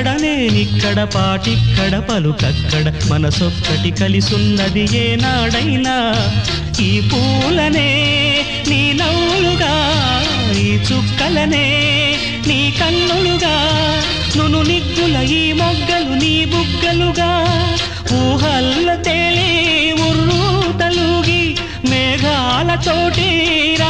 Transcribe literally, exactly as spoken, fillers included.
అక్కడ నేనిక్కడ పాటిక్కడ పలుకక్కడ మనసొక్కటి కలిసున్నది ఏనాడైనా ఈ పూలనే నీ నవ్వులుగా ఈ చుక్కలనే నీ కన్నులుగా నును నిగ్గుల ఈ మొగ్గలు నీ బుగ్గలుగా ఊహల్ల తేలి ఉర్రు తలుగి మేఘాలతోటి